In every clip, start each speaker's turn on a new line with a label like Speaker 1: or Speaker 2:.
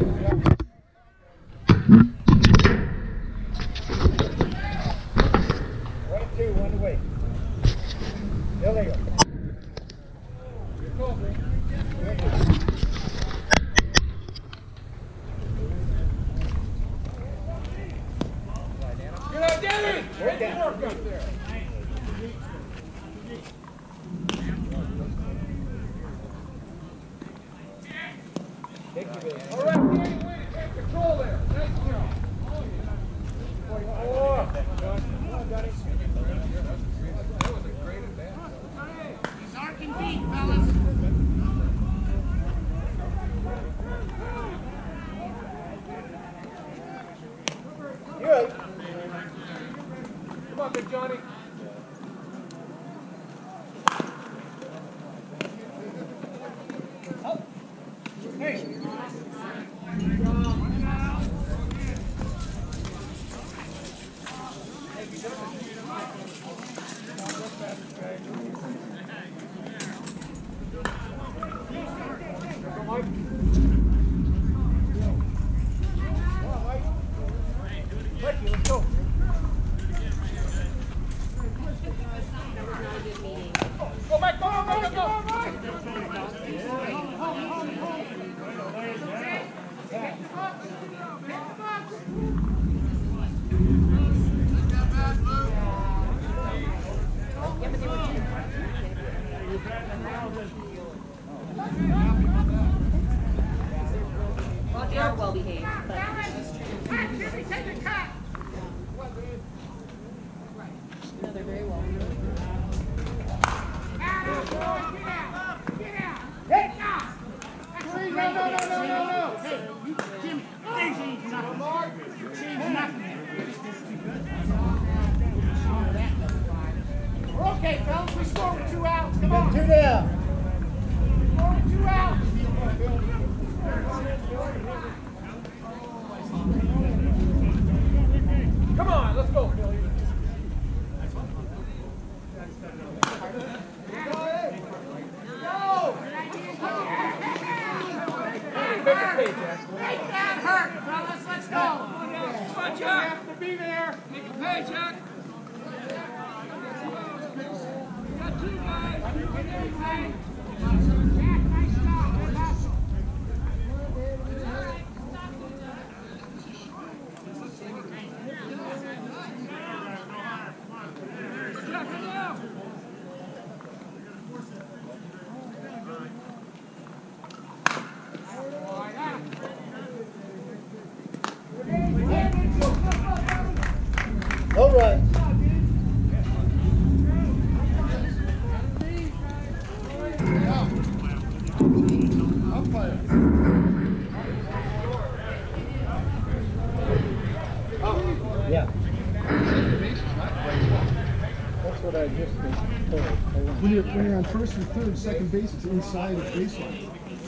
Speaker 1: When you're on first or third, second base, it's inside of baseline.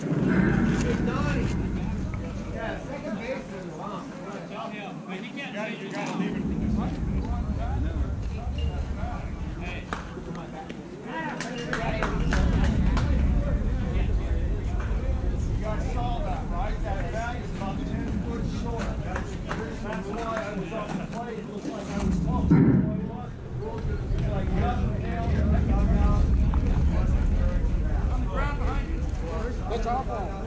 Speaker 2: Yeah, second base is long. You gotta leave it. You gotta solve that, right? That value is about 10 foot short. That's why I was on the plate. It looks like I was close. It's like nothing down here.
Speaker 3: That's our ball.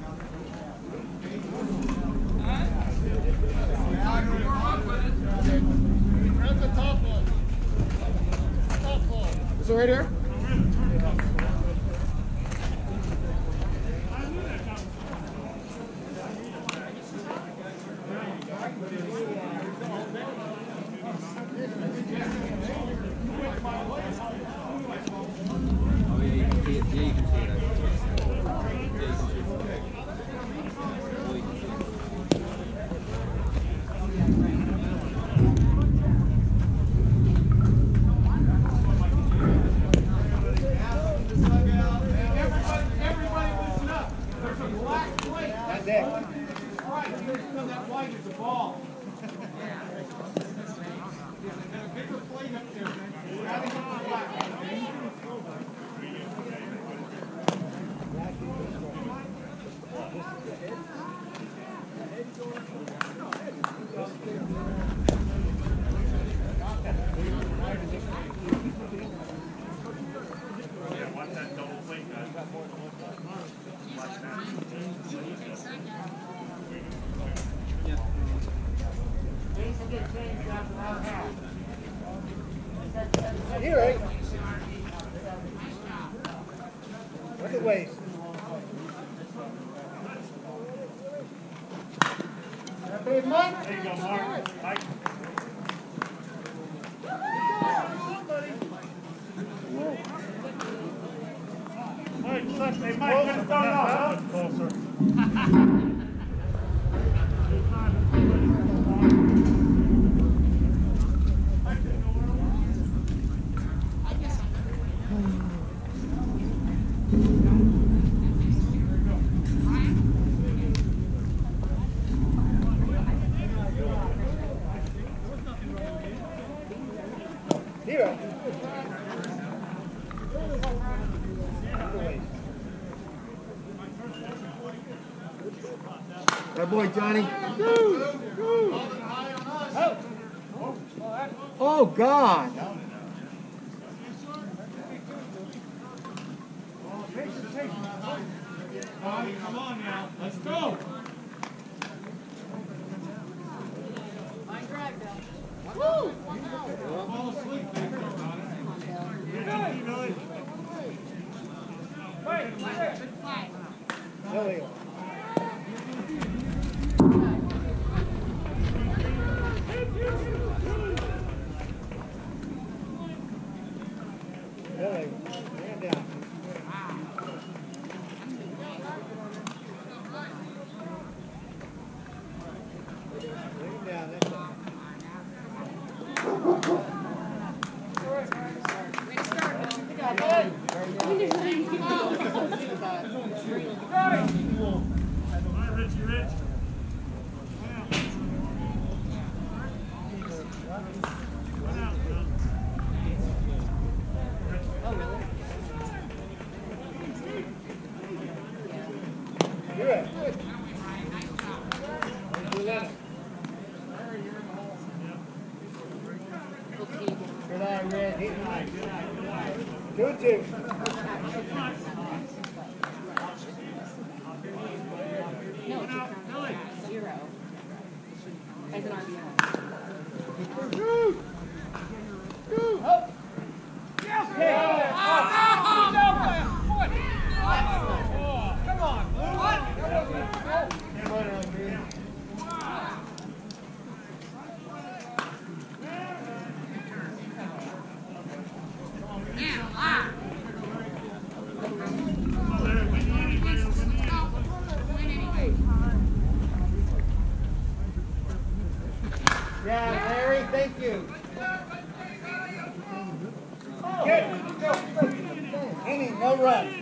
Speaker 2: Grab the top ball. Top ball.
Speaker 3: Is it right here?
Speaker 2: Hey, Mike.
Speaker 3: There you go, Mark. Mike. Hey, Mike, good stuff now, closer.
Speaker 2: Good boy, Johnny. Oh, God.
Speaker 3: Come on now, let's go.
Speaker 4: Woo!
Speaker 3: Fall asleep.
Speaker 2: Billy. Billy, stand down. Lay him down, that's it.
Speaker 3: Hi, Richie Rich.
Speaker 2: Do it. Good eye, Red. 2-2.
Speaker 4: No, it's counted 0 as an RBI.
Speaker 2: Yeah, Larry, thank you. Good. Inning, no run.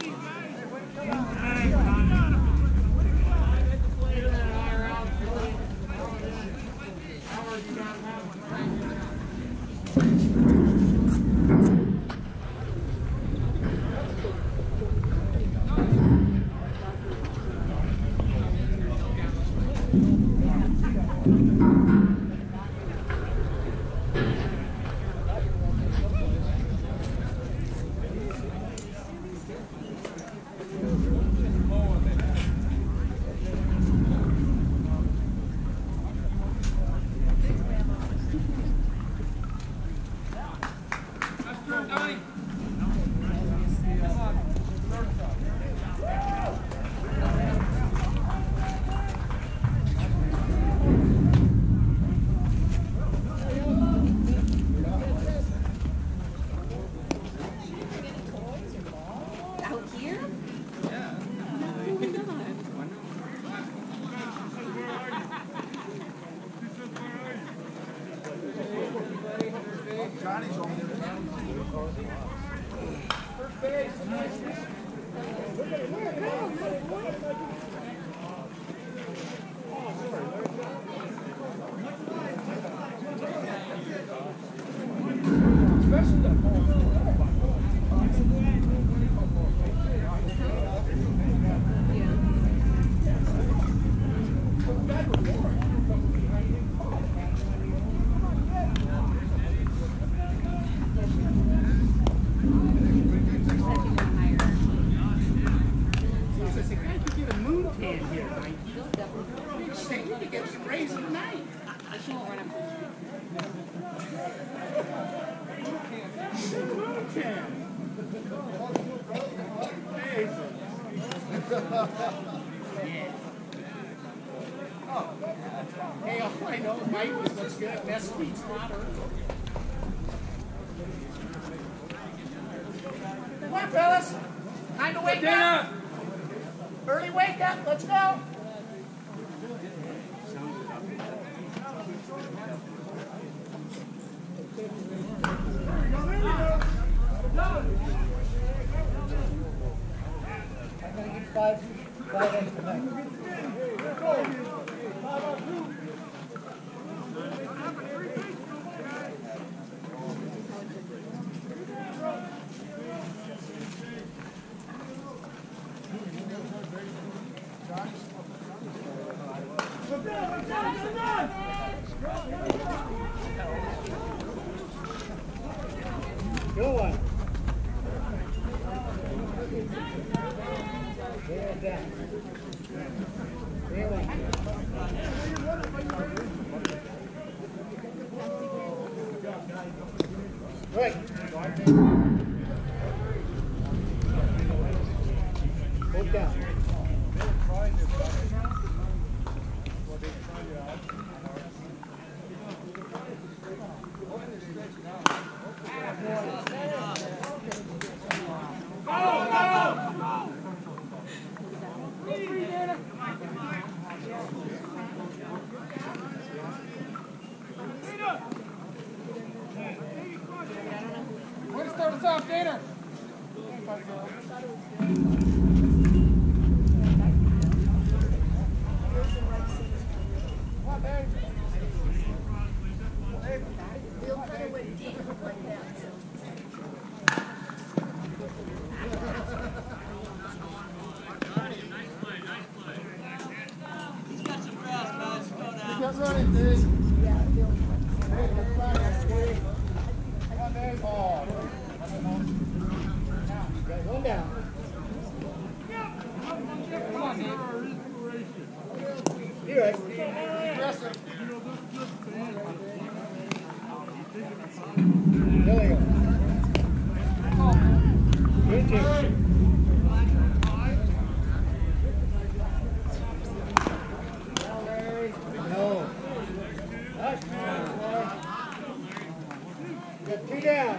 Speaker 4: Out here? Yeah. Oh my God.
Speaker 1: Johnny's on there. First base. Especially that ball.
Speaker 4: She won't run up
Speaker 2: Hey,
Speaker 5: I know, Mike looks good. Best speed's hotter. Come on, fellas. Time to wake up. Early wake up. Let's go. I'm going to get five extra minutes. Good one. Good down. Good one. Right. Hold down.
Speaker 1: Way to start us off, Dana. Get running, Dave. Hey, let's try that, Dave. Come on, Dave. Oh.
Speaker 5: One down.
Speaker 1: Come on, Dave.
Speaker 5: You're right.
Speaker 1: Aggressive.
Speaker 5: There we go. Good team. No. Nice. Got two down.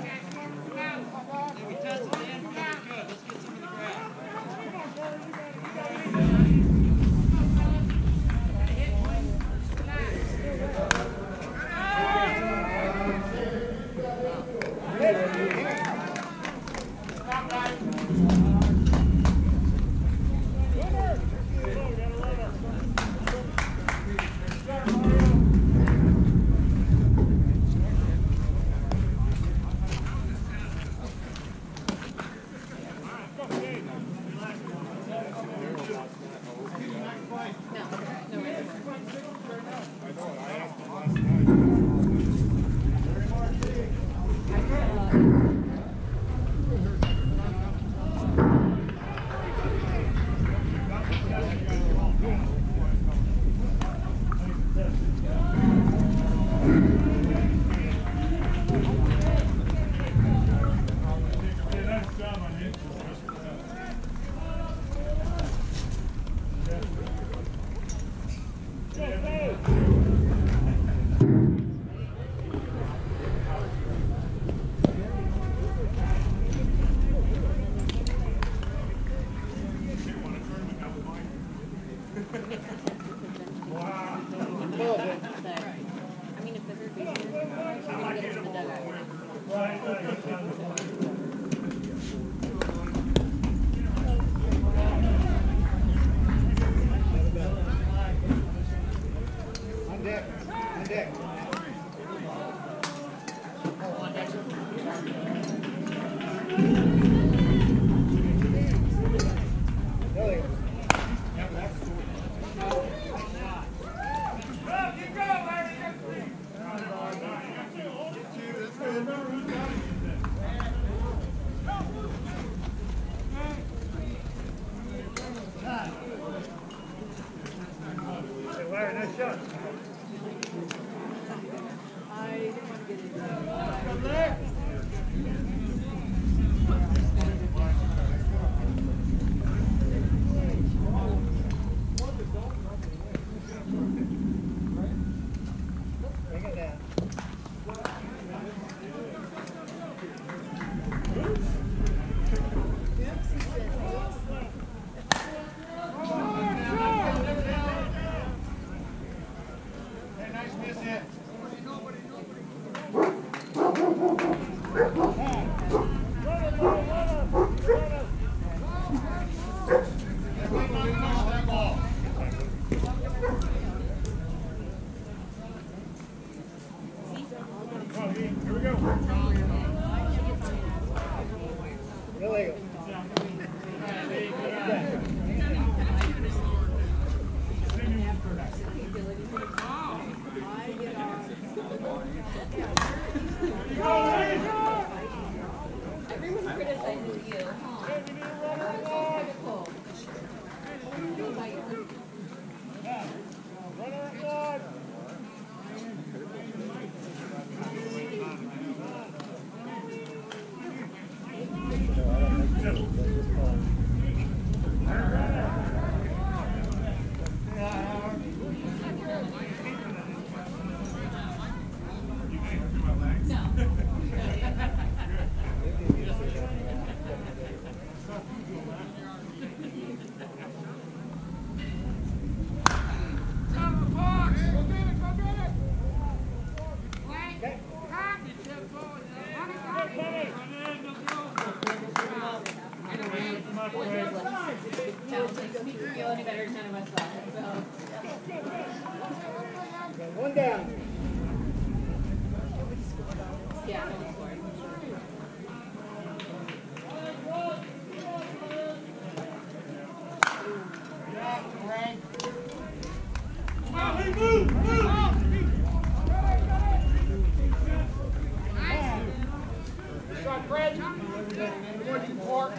Speaker 4: myself. So.
Speaker 5: One down.
Speaker 4: Yeah, no one scored.
Speaker 3: Hey, move!
Speaker 5: Shot, Fred. More than four.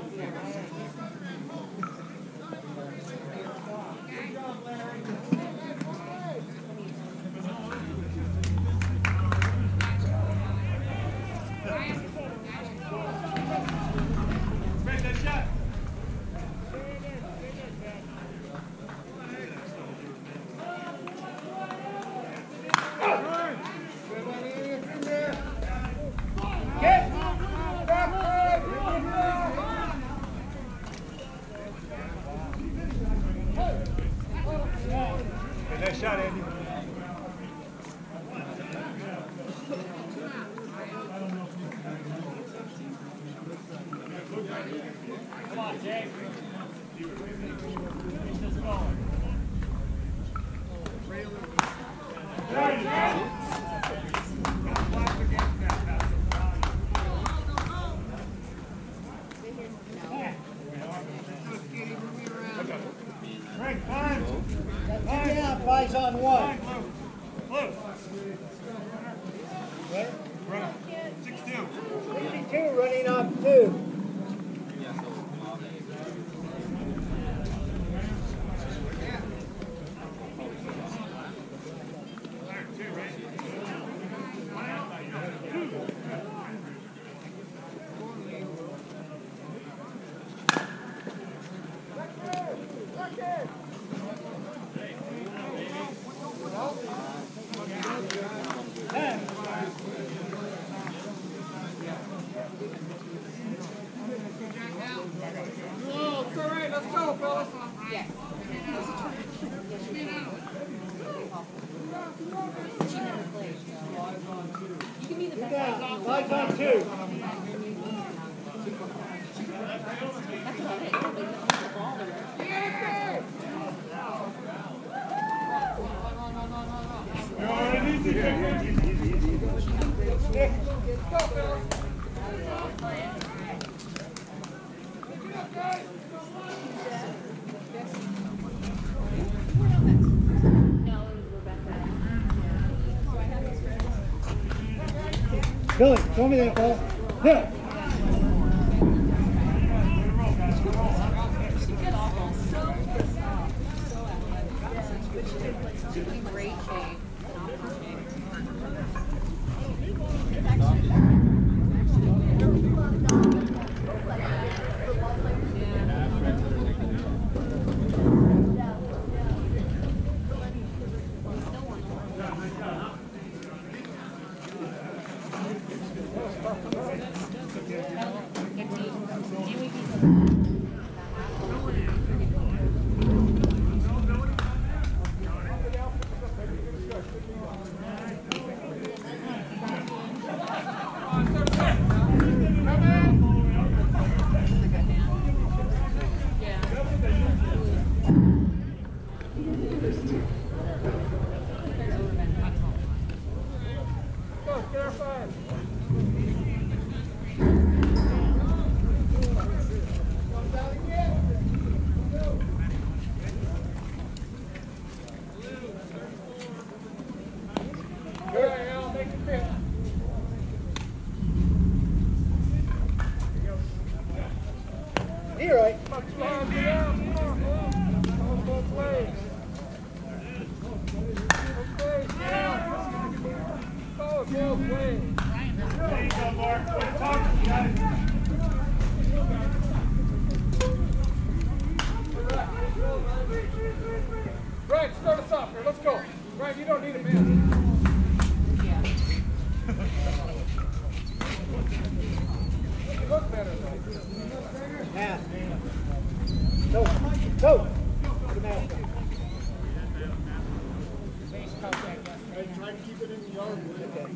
Speaker 3: Make that shot! Make that shot, Andy. Come on, Jake. Keep this going. There you go. Greg, climb.
Speaker 5: Yeah, flies on one.
Speaker 3: Blue.
Speaker 5: Right?
Speaker 3: Run. 6-2.
Speaker 5: 62 running off two. Flies on two. Billy, show me that ball. Hit.
Speaker 4: Great shape. You're right.
Speaker 3: There you go, Mark. Good talk, guys.
Speaker 2: Brian, start us off here. Let's go. Brian, you don't need a man.
Speaker 4: Yeah.
Speaker 2: You look better.
Speaker 5: Pass. Go. Go. Good man.
Speaker 1: Try to keep it in the yard.
Speaker 5: Okay.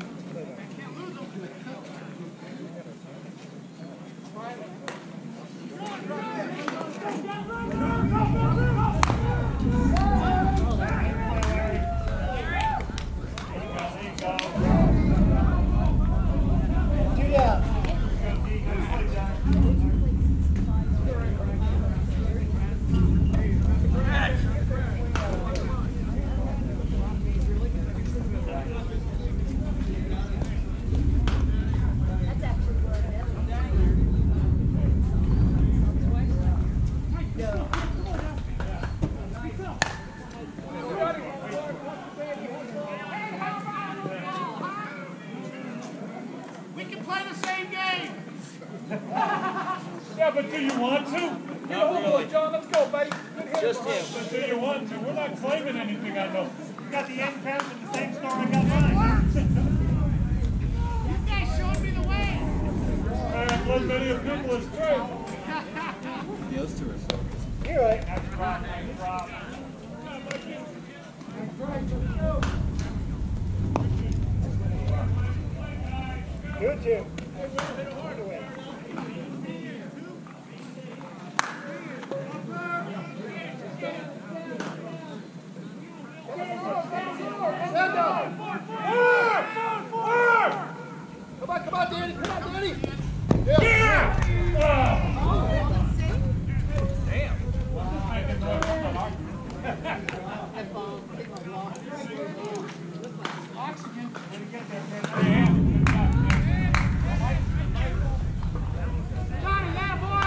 Speaker 3: Let's do you want to. We're not claiming anything on those. You got the end count and the same score I got mine.
Speaker 5: You guys showed me the way.
Speaker 3: I've led many a people astray.
Speaker 6: Those two are so.
Speaker 4: You're right.
Speaker 3: That's right, that's right.
Speaker 4: Good, Jim.
Speaker 1: Come on, Danny. Come on, Danny.
Speaker 3: Yeah!
Speaker 5: Johnny, that boy.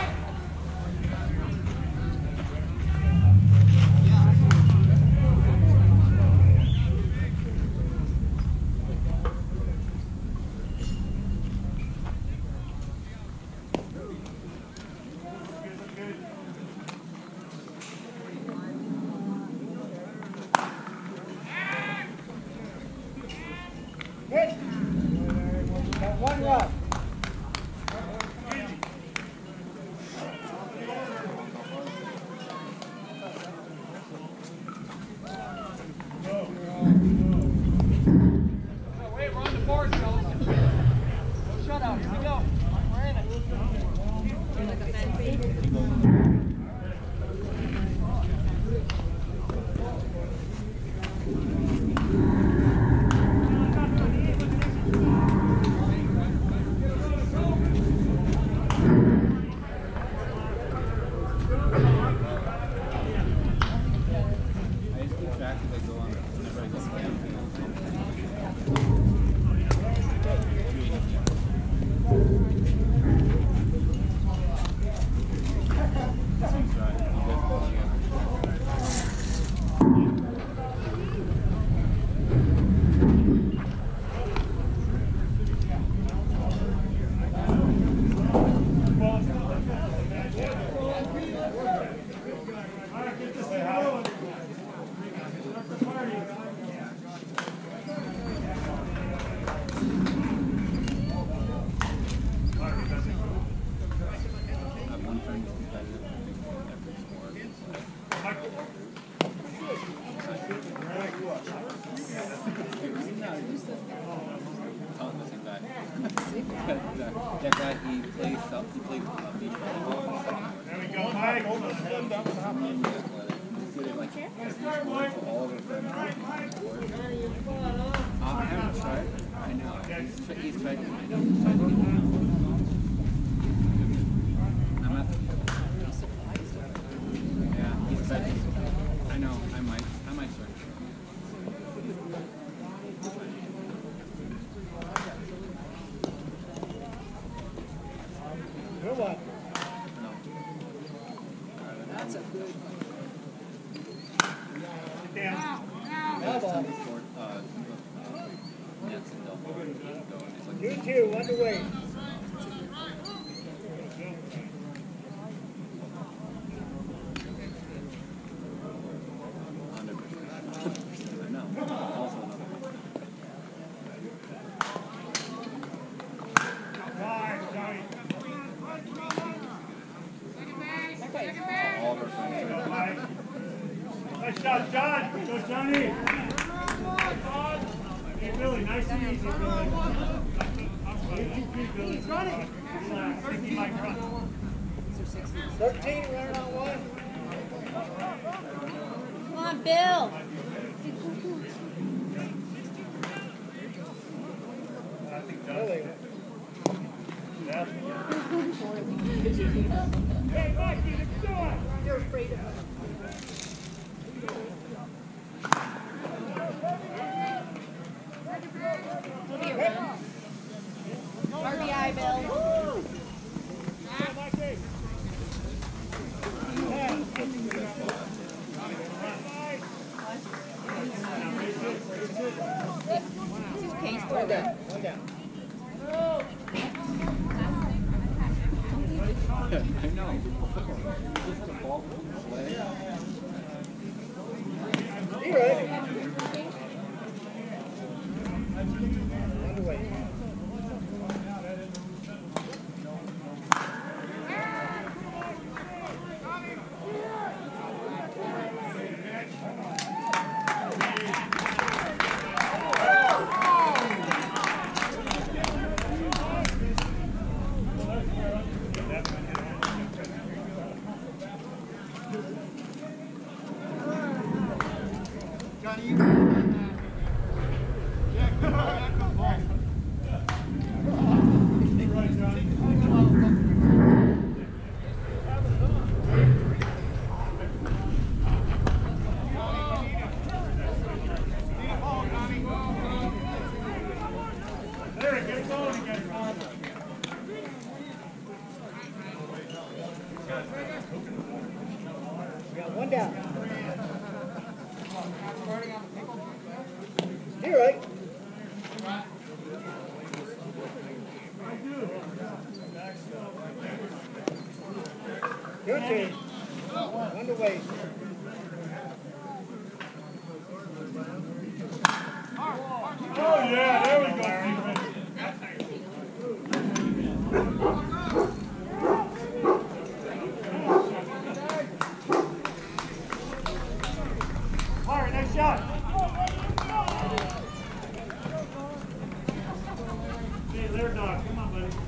Speaker 4: Good. Got one run.
Speaker 5: Wait, we're on the board, fellas. No shutout. Here we go. We're in it.
Speaker 4: Like a fan feed.
Speaker 6: I just keep track as I go on. Whenever I go scan. I've one friend who's competitive. I think every sport. Oh, the same guy. That guy, he plays beach volleyball.
Speaker 3: There we go, Mike.
Speaker 6: All of our friends. I haven't tried. I know. He's tried. I know. He's tried to get me. I'm at the. Yeah, he's tried. I know. I might start.
Speaker 4: Good one.
Speaker 6: No.
Speaker 4: That's a good one.
Speaker 3: Get down.
Speaker 4: Now ball.
Speaker 6: Nets and double.
Speaker 4: You two, underway.
Speaker 6: I know. Also another one.
Speaker 3: Five, Johnny.
Speaker 6: All of our friends are.
Speaker 3: Mike. Nice shot, John. Go, Johnny. Hey, Billy, nice and easy, Billy. Billy. Relax. Take the mic front.
Speaker 4: 13, running on one.
Speaker 7: Come on, Bill.
Speaker 4: Really?
Speaker 3: Hey, Mikey, let's do it.
Speaker 7: You're afraid of RBI, Bill. Woo! This is case for
Speaker 4: One
Speaker 7: them.
Speaker 4: down. One down.
Speaker 6: I know. Just the ball from his leg.
Speaker 3: There, it gets going again, Ron.
Speaker 4: We got one down. You're right. Your team. Underway.
Speaker 3: Oh yeah, there we go, Stephen. All right, next shot. Hey, there, Doc. Come on, buddy.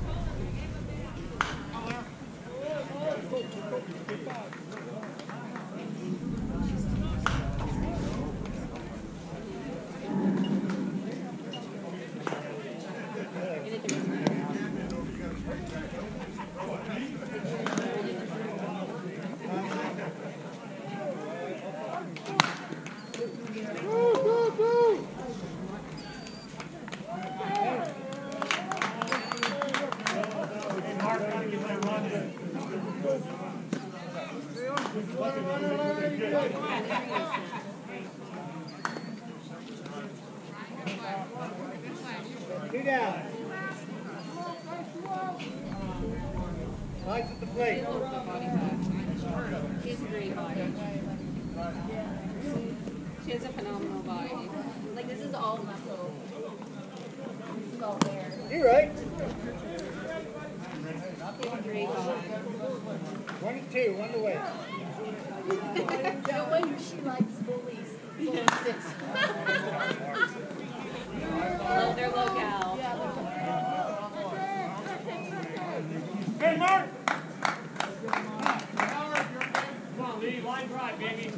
Speaker 3: Hey, Mark, gotta get that run in.
Speaker 4: Two down. Lights at the plate.
Speaker 7: She has a great body. She has a phenomenal body. Like, this is all muscle. This is all hair.
Speaker 4: You're right.
Speaker 7: She has a great body.
Speaker 4: 22, one away.
Speaker 7: No wonder she likes bullies. Bullies. Love their locale.
Speaker 3: Hey, Mark! Come on, Lee. Line drive, baby.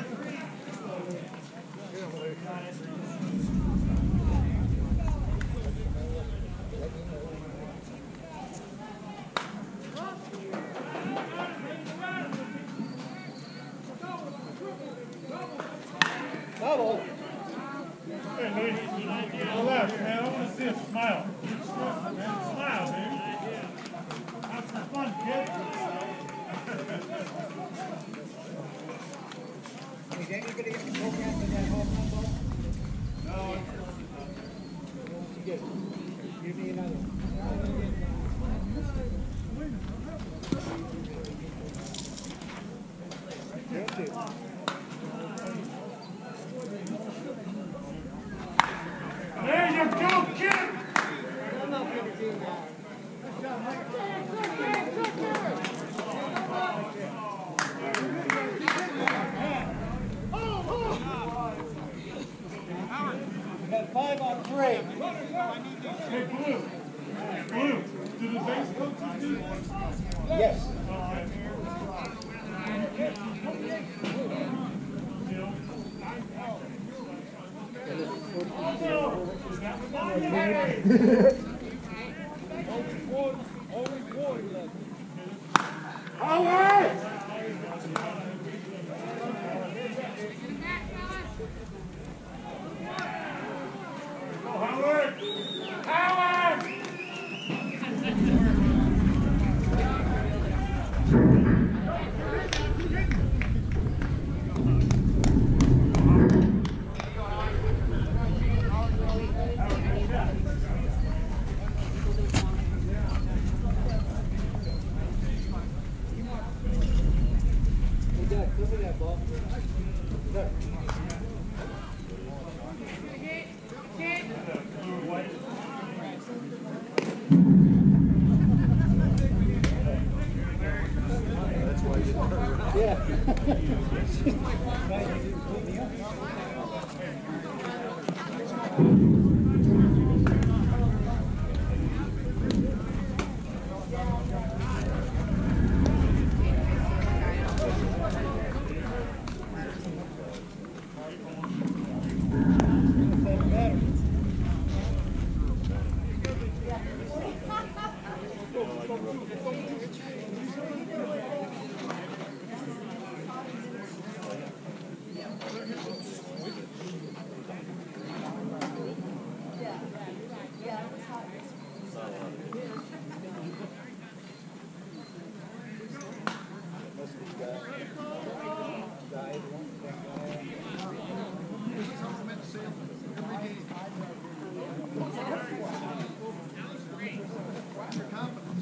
Speaker 4: Double.
Speaker 3: Hey, Lee. To the left, man. I want to see a smile. Smile, baby. Have some fun, kid.
Speaker 4: Is anybody get the program for that home run ball?
Speaker 3: No.
Speaker 4: You get it. Give me another one. Your two.
Speaker 3: There you go, kid!
Speaker 4: We got 5 on 3.
Speaker 3: Hey, Blue. Blue, do the base coaches do this?
Speaker 4: Yes.
Speaker 3: All right. Howard! Howard!
Speaker 4: Hey, Doug, look at that ball. Look.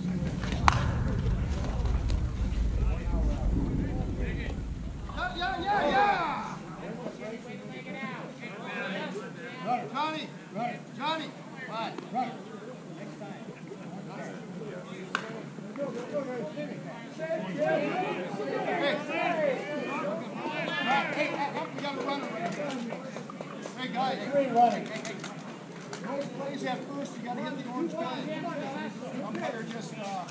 Speaker 1: Yeah. Johnny. Right. Johnny. Right. Right. Hey, we got a runner right here. Hey, guys. Three running. Whoever plays that first, you got to hit the orange guy. Umpire just,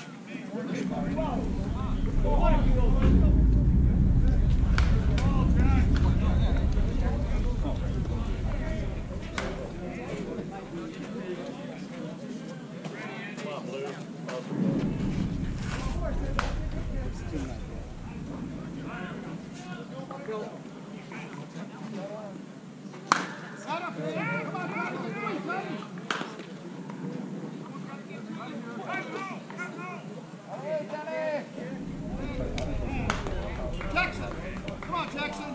Speaker 1: Jackson! Come on, Jackson!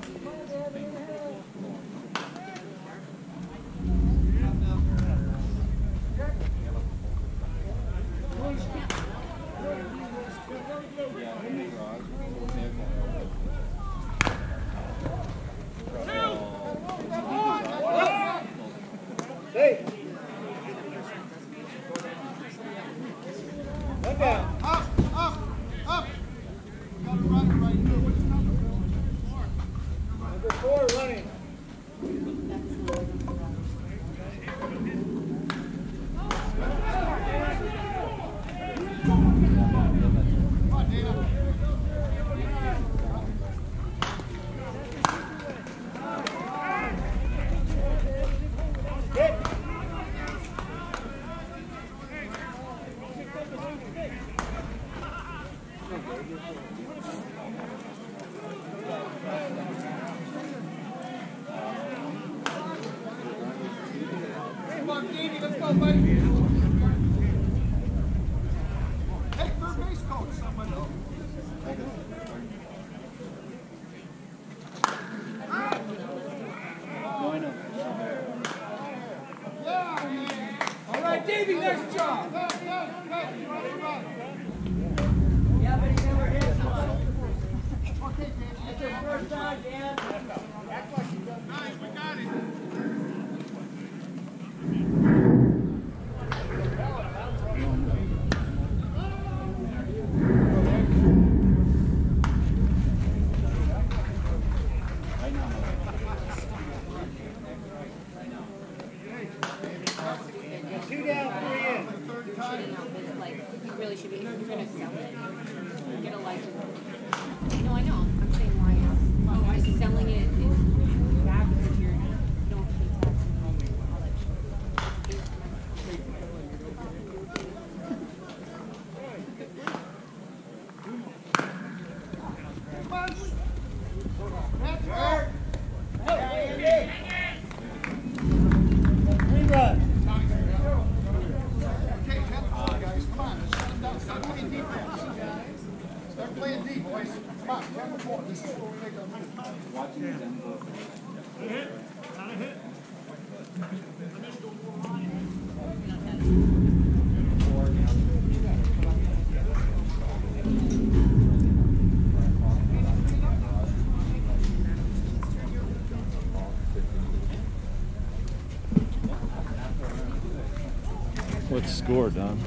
Speaker 4: Hey! One down.
Speaker 1: Up! We got a runner right here. What's the number?
Speaker 4: Number 4 running.
Speaker 1: Come on, Dana.
Speaker 4: Hit.
Speaker 1: Come on, Davey, let's go, buddy. Hey, third base coach, somebody. Yeah!
Speaker 5: All right, Davey, nice job.
Speaker 1: Run.
Speaker 5: Yeah, but he never hit.
Speaker 1: Okay, Davey.
Speaker 5: That's your first time, Dan.
Speaker 1: Nice, we got it.
Speaker 4: Two down, 3 in.
Speaker 1: Third time.
Speaker 7: Like, you really should be, if you're gonna sell it, get a license. No, I know, I'm saying why, just selling it is bad because you don't pay taxes and all that shit.
Speaker 1: Come on. Let's go.
Speaker 4: 3 runs.
Speaker 1: Okay, 10-4, guys. Come on, let's shut them down. Start playing defense. Start playing deep, boys. Come on, 10-4. This is where we make our money.
Speaker 8: What's the score, Don?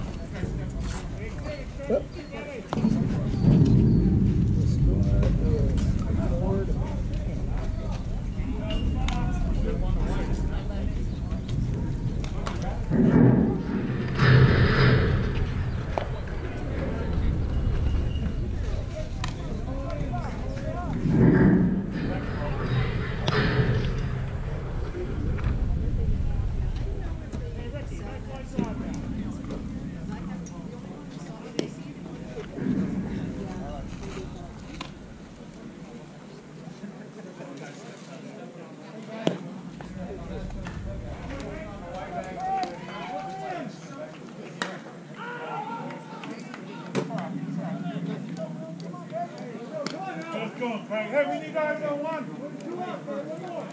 Speaker 3: Let's go, Craig. Hey, we need guys on one. Two up, one more.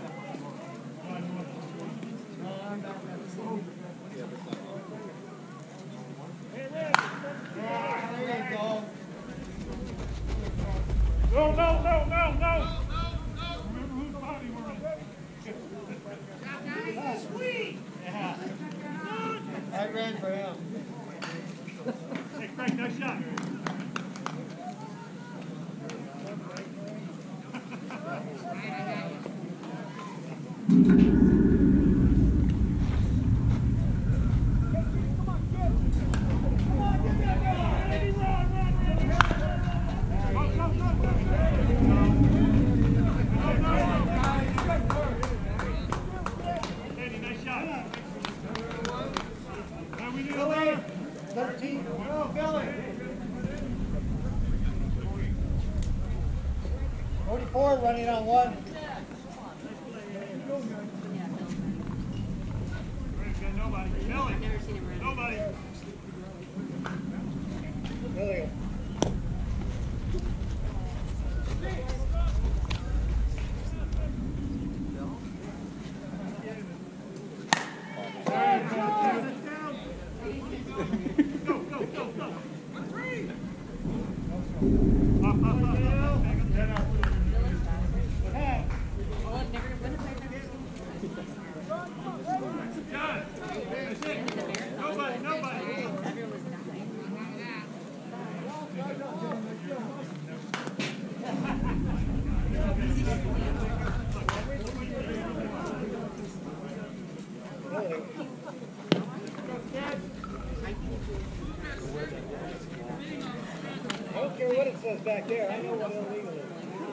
Speaker 3: Hey, Rick. Nice shot. How we doing,
Speaker 1: Billy,
Speaker 3: brother?
Speaker 1: 13. Oh, Billy. 44 running on one.
Speaker 3: Got nobody. Billy.
Speaker 7: Never seen him run.
Speaker 3: Nobody.
Speaker 1: Billy. I don't care what it says back there. I know what illegal is.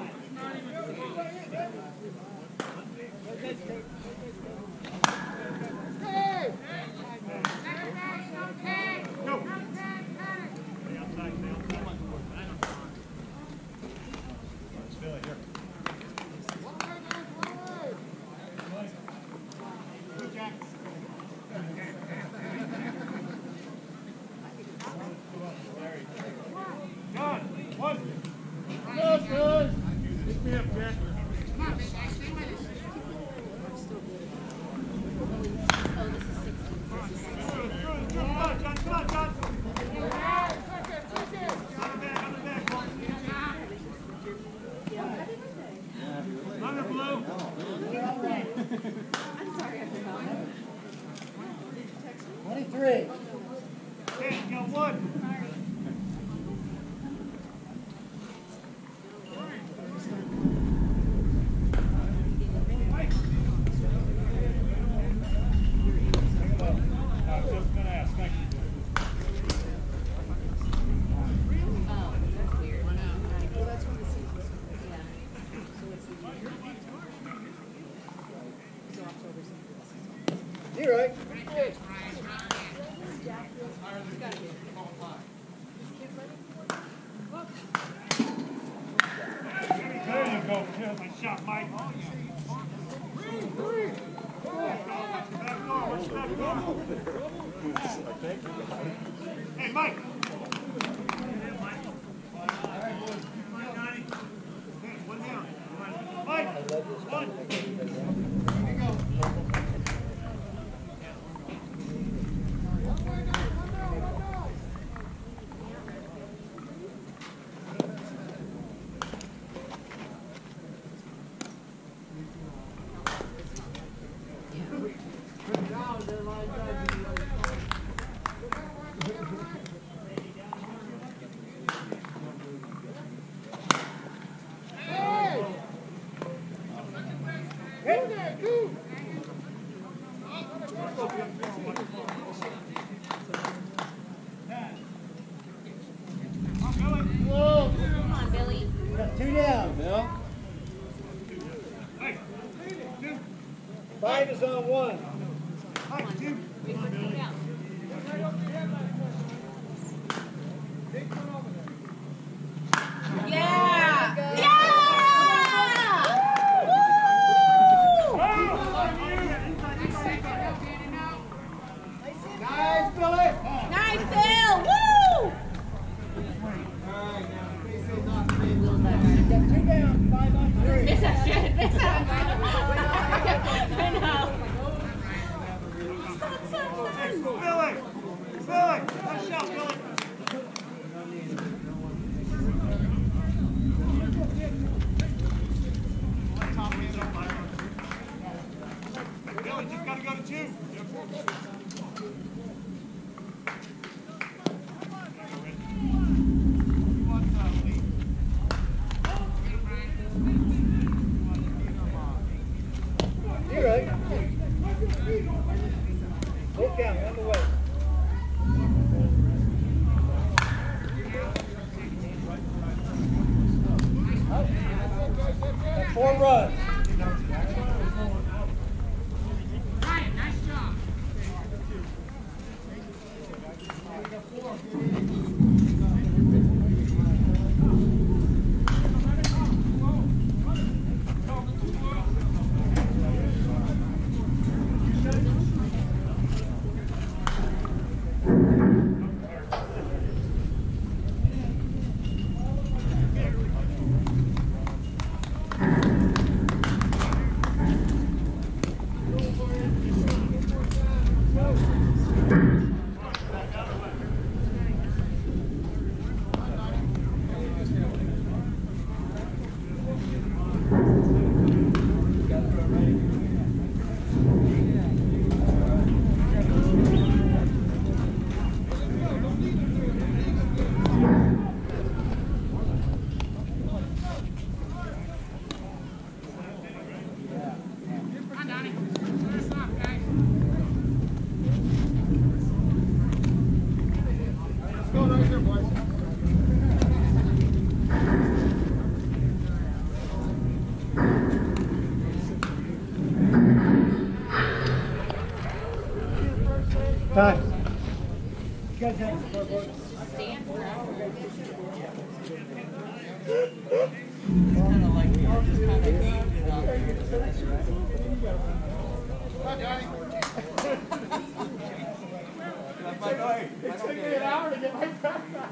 Speaker 3: John, one. Yes, guys. Pick me up, Jack. Come on, John. Come on, John. Runner blue.
Speaker 7: I'm sorry, I forgot.
Speaker 1: 23.
Speaker 3: Okay, you got one. I was just gonna ask, thank you.
Speaker 7: Oh, that's weird. Oh, that's from the season. Yeah. So it's the year. So October something.
Speaker 1: You're right.
Speaker 3: There you go, kid. Nice shot, Mike. Back door, what's back door? Hey, Mike. Hey, one down. Mike, one.
Speaker 7: Come on, Billy.
Speaker 1: Got 2 down.
Speaker 3: Hey, two.
Speaker 1: 5 is on 1.
Speaker 3: Mike, two.
Speaker 7: Wait for it down. Yeah! Yeah! Woo!
Speaker 1: Nice, Billy.
Speaker 7: Nice, Bill! Woo!
Speaker 1: Got 2 down. 5 on 3.
Speaker 7: Miss that shit. Miss that. I know.
Speaker 3: Billy! Billy! Nice shot, Billy! Billy, just gotta go to 2.
Speaker 1: You're right.
Speaker 4: leg. Full count, underway. That's 4 runs. Time. You guys have the scoreboard?
Speaker 7: Stand forever.
Speaker 5: Kind of like, just kind of aimed it up.
Speaker 1: It took me an hour to get my breath back.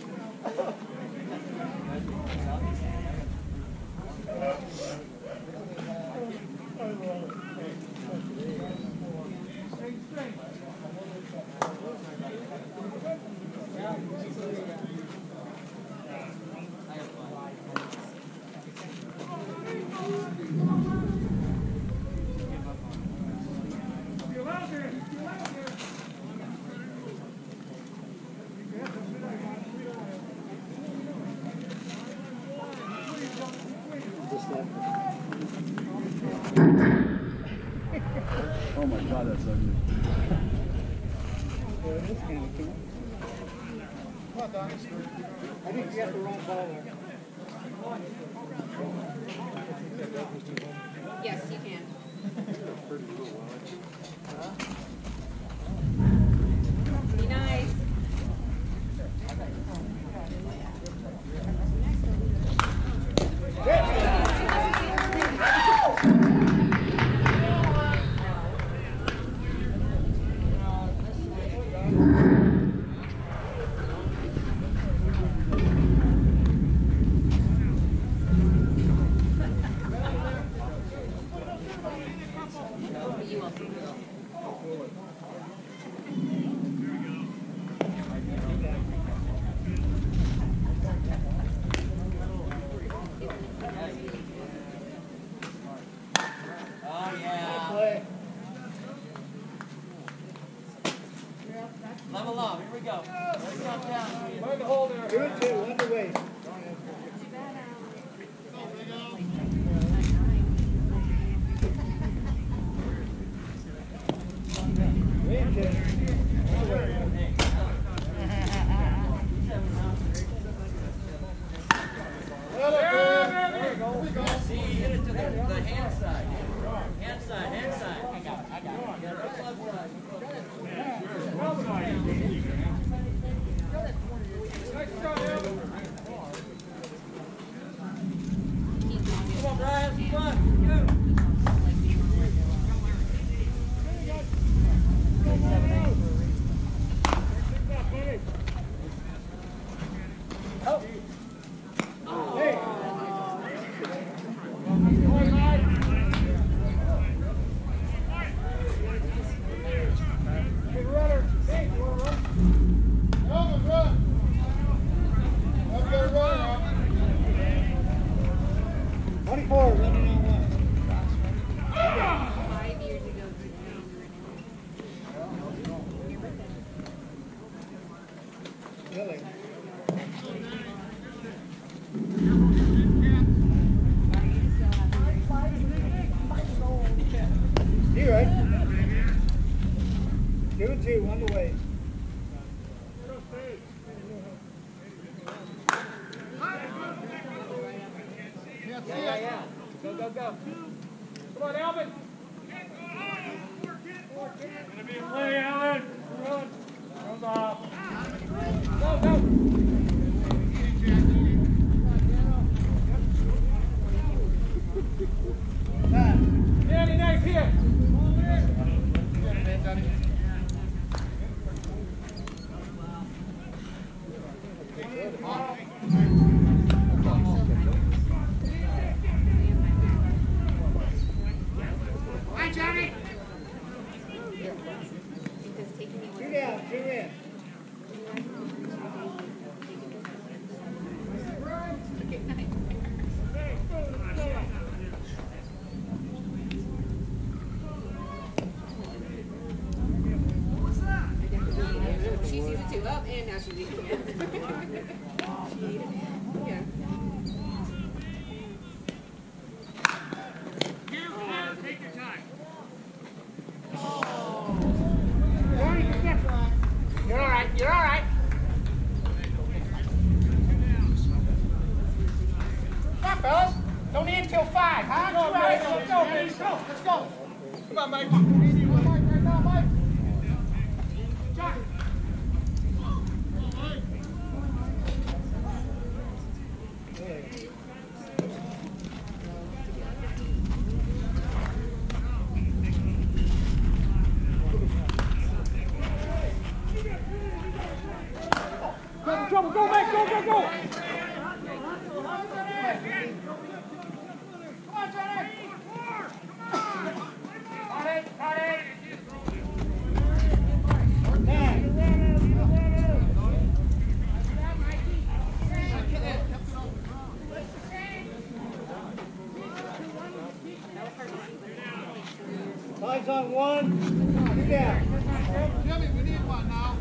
Speaker 6: Oh my God, that's ugly.
Speaker 4: I think you got the wrong ball there.
Speaker 7: Yes, you can. Be nice. You also will.
Speaker 5: Oh, yeah.
Speaker 4: Play.
Speaker 5: Level up. Here we go. Let's come down.
Speaker 1: Find the hole there.
Speaker 4: 2-2, underway.
Speaker 5: See, hit it to the hand side. Hand side, hand side. I got it, I got it. Yeah, right left side. Come on, Brian, have some fun. Go.
Speaker 1: Hey, runner. Hey, you want to run?
Speaker 4: You right? 2-2, underway.
Speaker 5: Yeah. Go. Come on, Alvin.
Speaker 3: Gonna be a play, Alan. Run. Comes off.
Speaker 5: Go. Danny, nice hit.
Speaker 1: Hi, Johnny.
Speaker 7: Because taking me
Speaker 4: 2 down, 2 in.
Speaker 7: She's used to up and now she's eating it. Yeah.
Speaker 1: Take your time.
Speaker 5: You're all right. Come on, fellas. Don't need until 5, huh? Let's go. Come on, Mike. Mike, right now, Mike. Johnny. Trouble, go, Mike, go! Come on, Johnny! Got it!
Speaker 4: Five's on 1, 2 down.
Speaker 1: Jimmy, we need one now.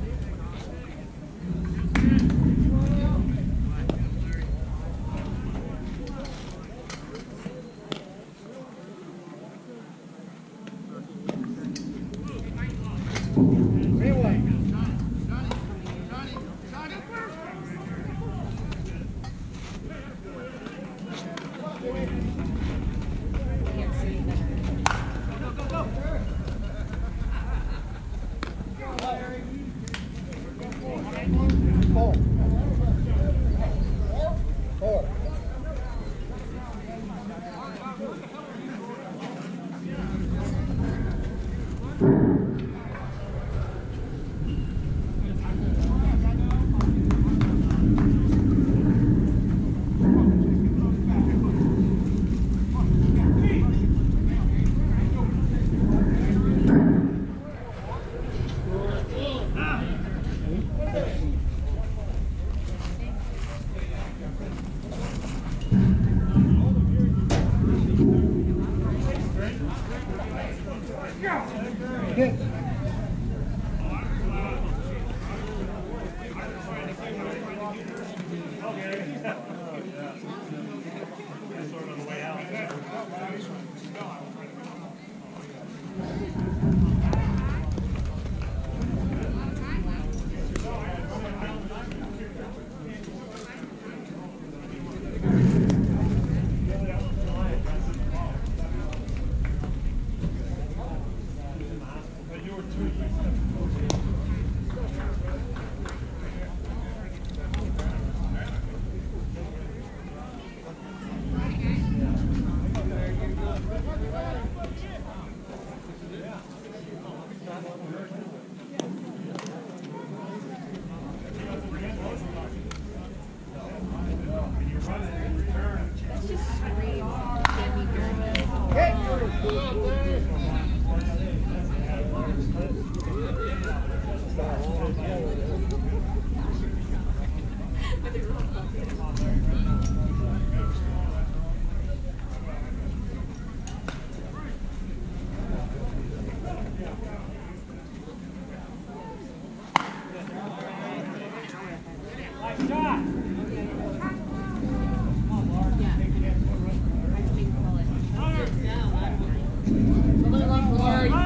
Speaker 7: Yeah.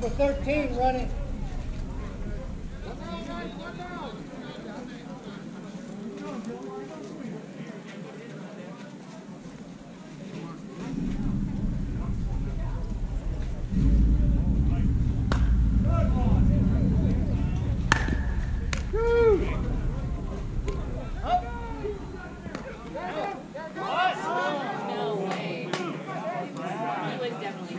Speaker 4: Number 13 running.
Speaker 7: No way. He was definitely.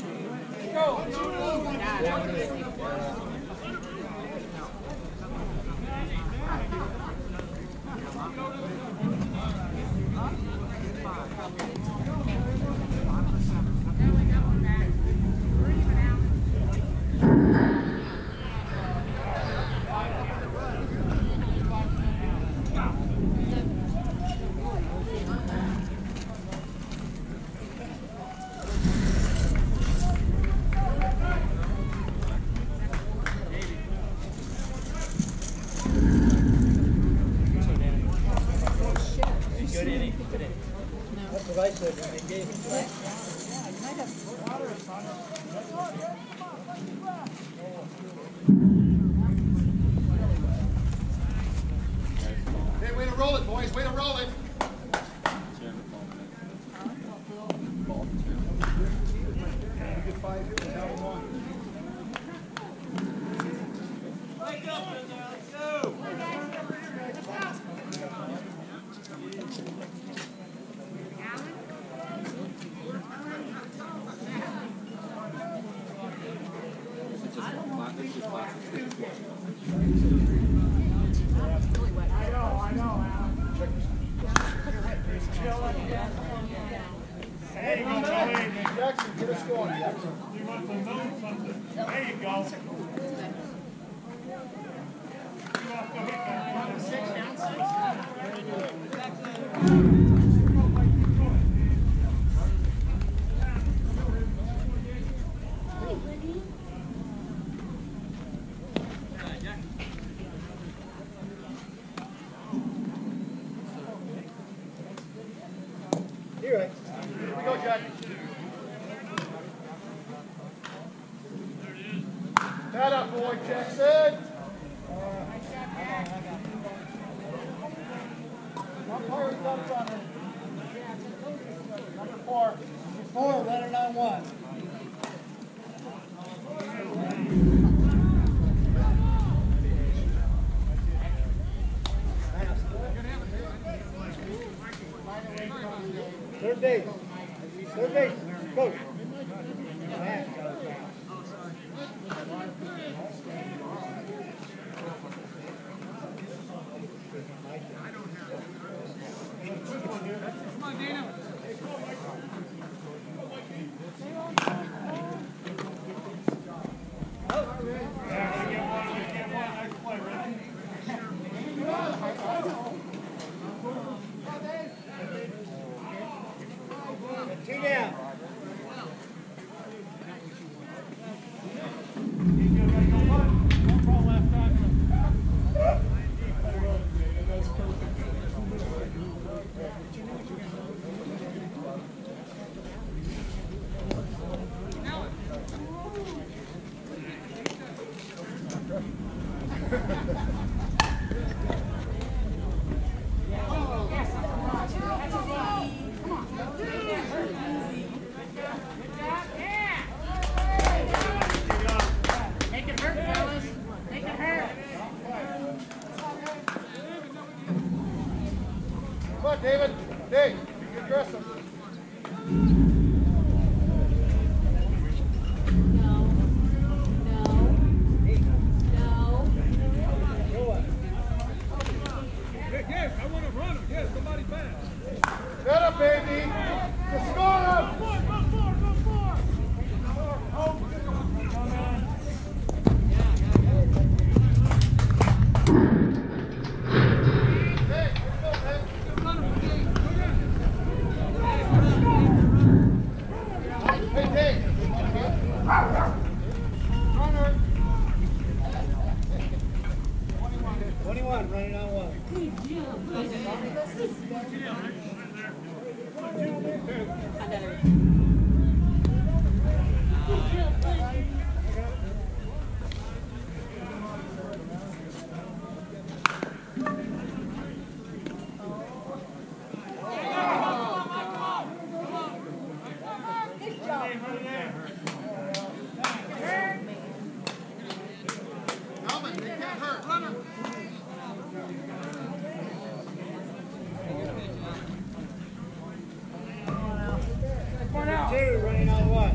Speaker 4: That's what I said when they gave it to us.
Speaker 1: Hey, way to roll it, boys. Way to roll it. You get 5 here, now 1.
Speaker 2: Wake up in there, let's go.
Speaker 3: Hey, you want to know anything?
Speaker 1: Jackson, get us going, Jackson.
Speaker 3: You want to know something? There you go. You off the hook there. 6 down 6.
Speaker 4: You're right.
Speaker 1: Here we go, Jack. That up, boy, Jackson. Umpire's done running. Number 4.
Speaker 4: 4 running on 1. Third base. Third base. Coach. Two down.
Speaker 1: Come on, David. Dave, you can dress him.
Speaker 2: Yes, I want to run him. Yes, somebody fast.
Speaker 1: Get up, baby. Let's score him. Hey, Dave. Runner.
Speaker 4: 21 running on 1.
Speaker 1: Melvin, they can't hurt. Run him.
Speaker 4: Two running on what?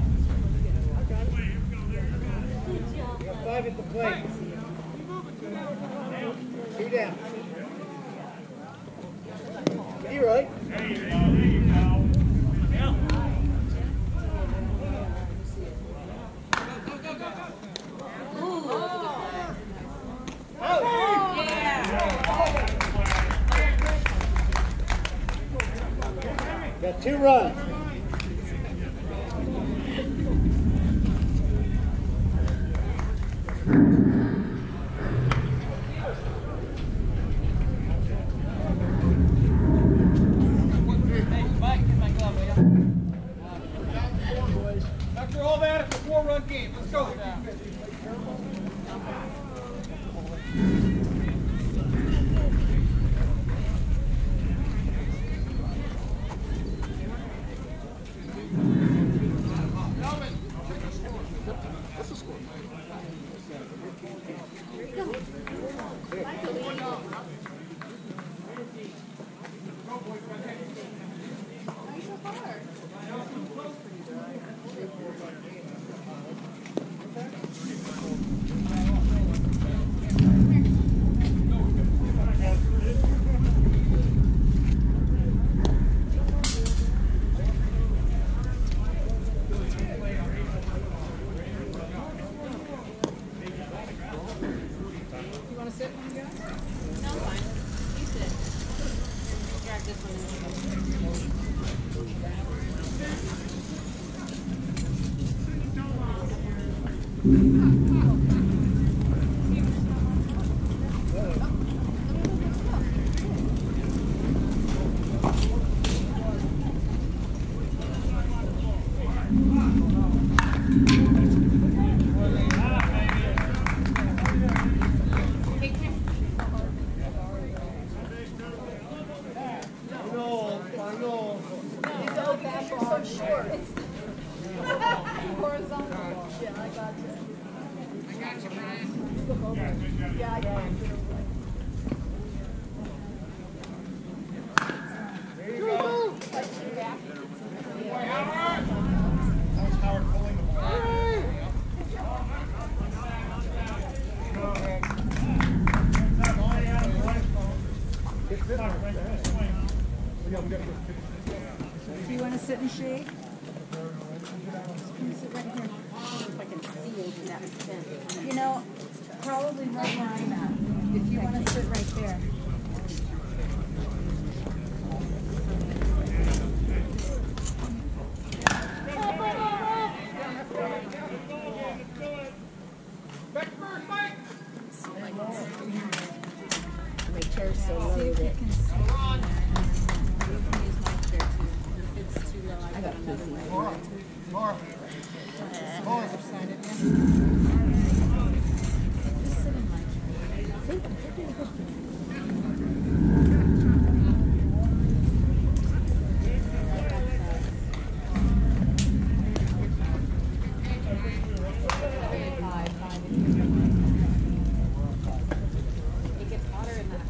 Speaker 4: You got 5 at the plate. 2 down. Leroy.
Speaker 3: There you go, there you go. Yeah.
Speaker 4: Got 2 runs.
Speaker 5: After all that, it's a 4-run game. Let's go.
Speaker 8: Do you want to sit in shade? Can you sit right here?
Speaker 7: If I can see into that extent.
Speaker 8: You know, probably right where I'm at. If you want to sit right there.
Speaker 7: My chair's so low
Speaker 8: See if you
Speaker 7: that
Speaker 8: can see.
Speaker 7: you can use my chair too. If it's too low, I got another one.
Speaker 1: Laura. Laura.
Speaker 8: Just sit in my chair.
Speaker 7: It gets hotter in that.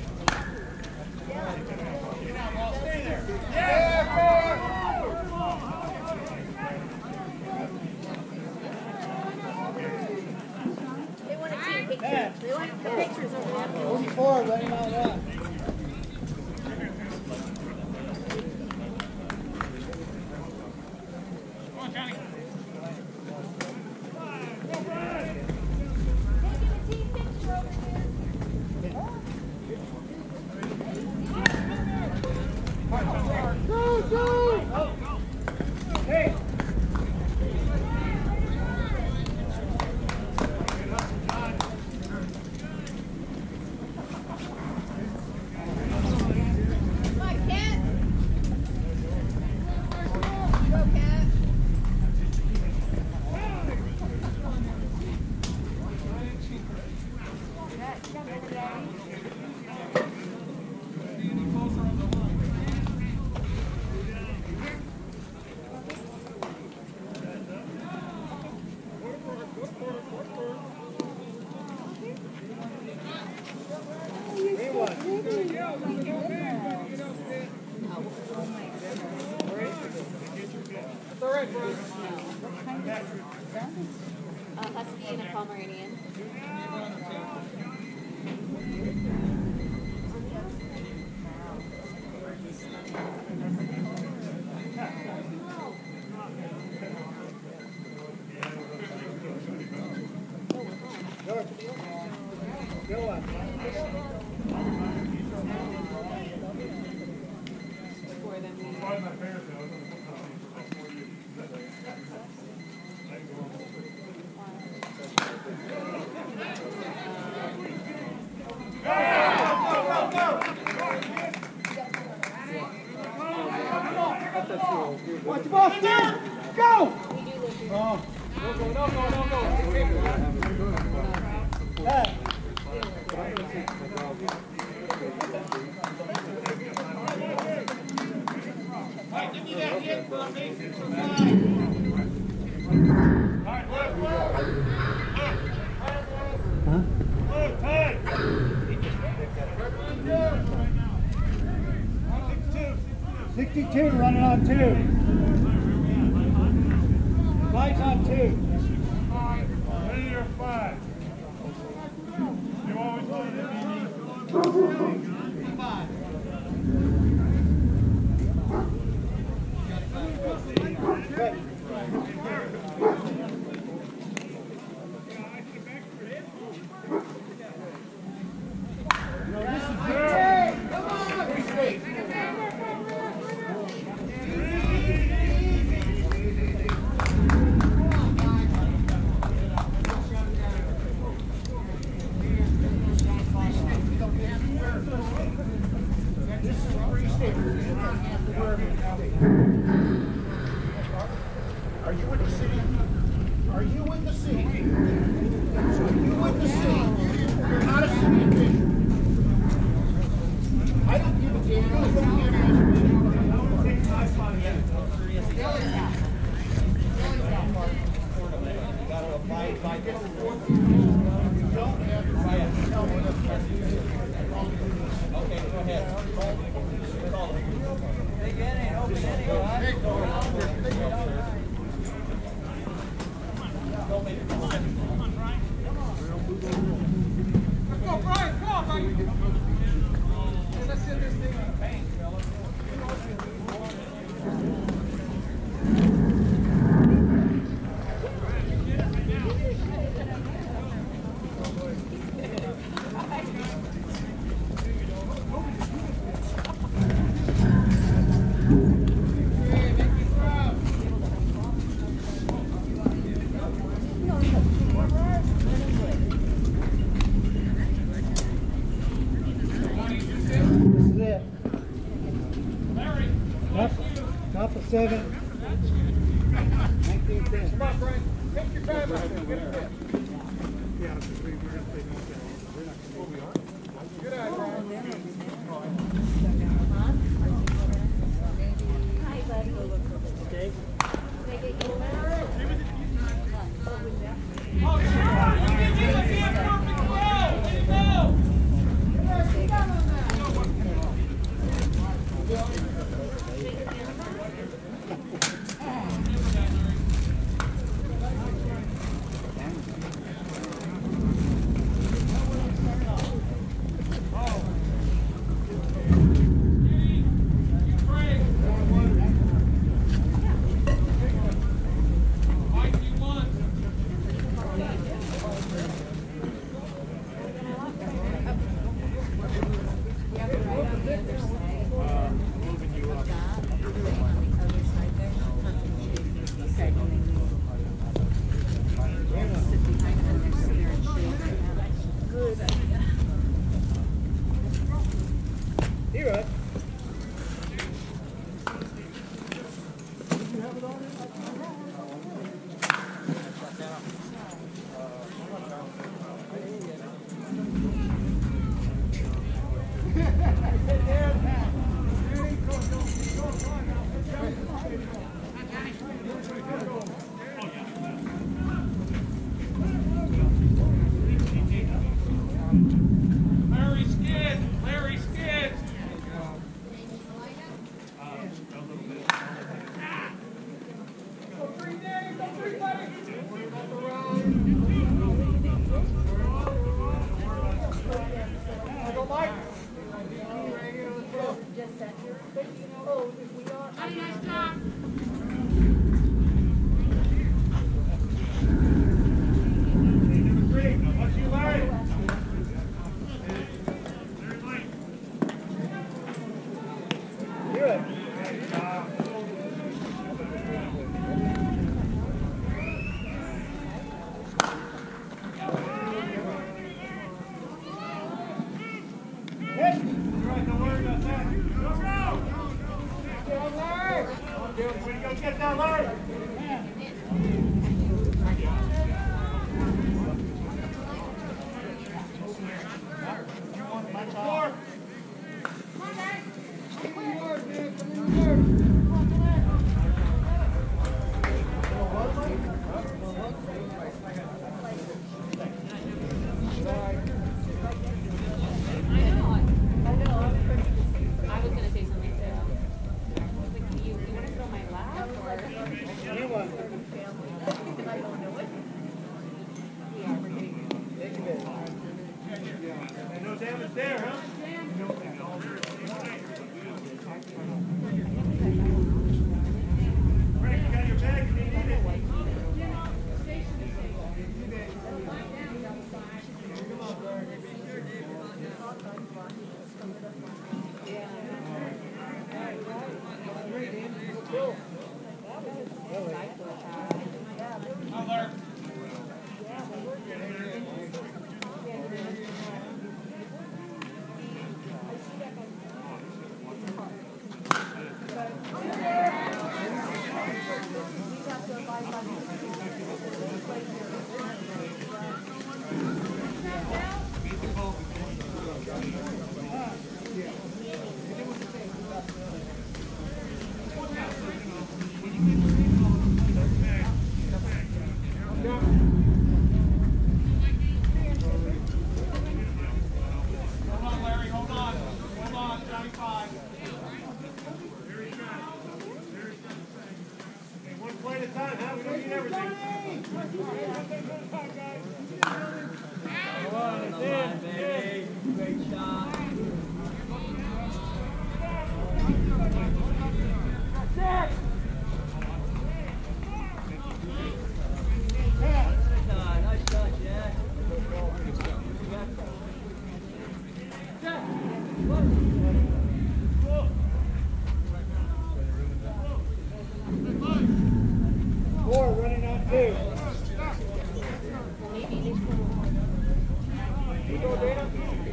Speaker 7: They want to take pictures. They want the pictures over there.
Speaker 4: 44 running on what?
Speaker 7: Come on, Cat. Go, Cat. Husky and a Pomeranian.
Speaker 4: Go on.
Speaker 7: For them.
Speaker 5: Watch the ball, Steve! Go!
Speaker 7: Oh.
Speaker 5: Hey.
Speaker 3: Give me that hit for me.
Speaker 4: Huh? 62 running on 2. Lights on 2.
Speaker 3: Ready or 5? You always wanted to be
Speaker 1: Are you in the city? Are you in the city? Are you in the city? You're not a city official. I don't give a damn. I don't give You got to abide by different rules. You don't have the right to tell me the Okay, go ahead. Big inning, open inning, all right?
Speaker 5: Let's go, Brian. Come on, Brian. Let's get this thing in paint, fellas.
Speaker 4: Top of 7. 1910.
Speaker 5: Come on, Brian. Take your time out there. Get it fit. Good eye, Brian.
Speaker 7: Hi, buddy.
Speaker 4: Okay.
Speaker 5: Right.
Speaker 3: Larry Skid. Let's get that Larry.
Speaker 7: I was gonna say something too. Like, you want to throw my lap or?
Speaker 4: You want?
Speaker 3: No damage there, huh? Frank, you got your bag if you need it.
Speaker 2: Hold on, Larry, hold on. Hold on, Johnny 5.
Speaker 3: One play at a time, huh? We don't need everything. Come on, it's in.
Speaker 6: Baby, great shot. Nice shot, Jack.
Speaker 4: Four running on two. You go, Dana.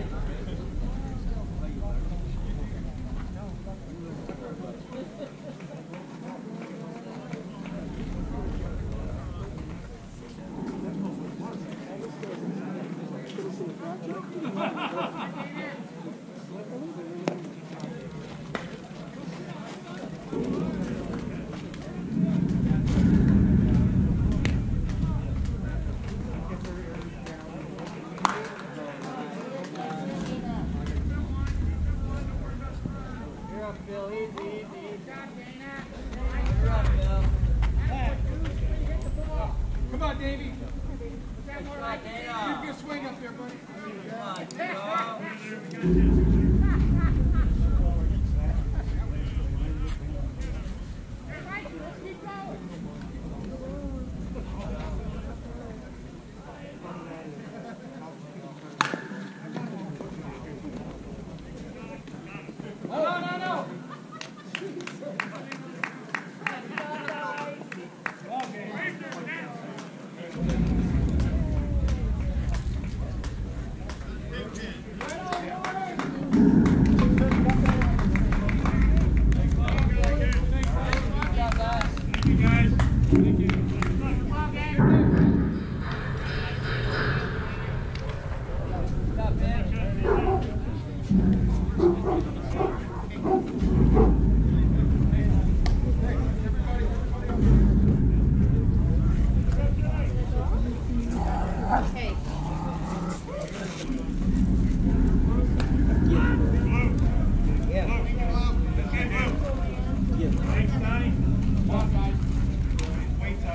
Speaker 4: You're up, Bill. Easy, easy. You're up, Bill.
Speaker 1: Come on, Davey.
Speaker 6: Come on, Dana.
Speaker 1: Keep your swing up there, buddy.
Speaker 6: Come on, Dana.
Speaker 7: Okay.
Speaker 3: Thanks, Donnie.
Speaker 2: Come on, guys. Wait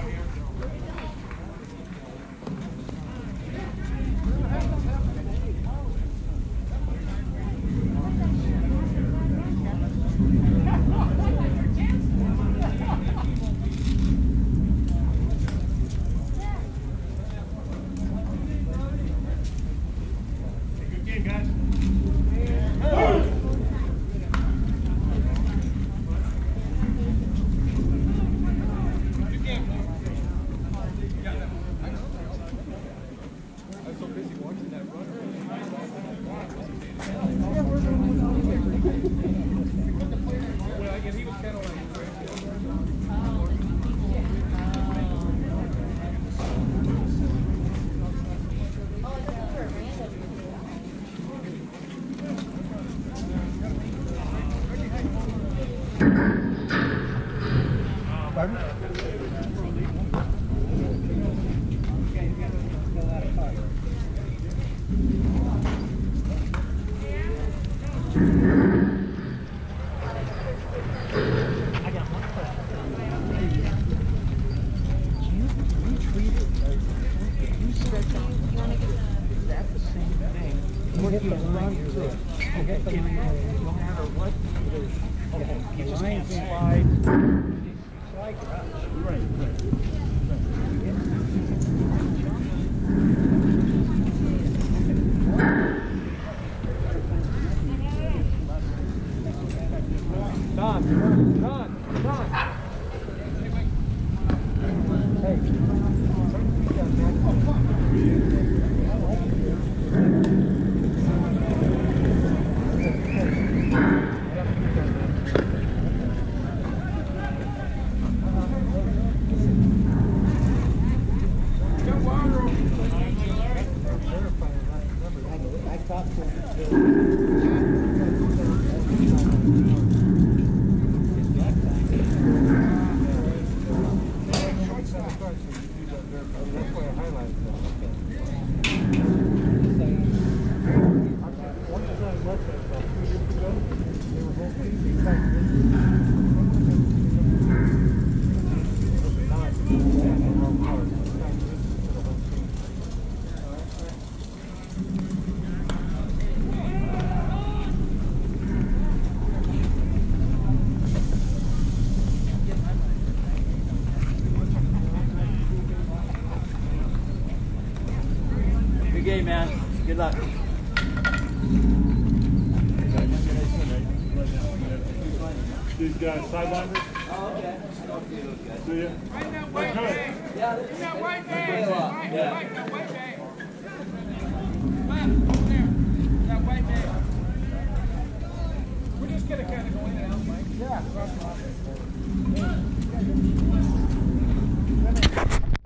Speaker 6: Good game, man. Good luck.
Speaker 3: These guys sideliners?
Speaker 6: Oh, okay. I don't see those guys.
Speaker 3: See ya?
Speaker 5: Right that way,
Speaker 3: Good.
Speaker 5: man. That white man.
Speaker 6: Yeah.
Speaker 5: Right that white man.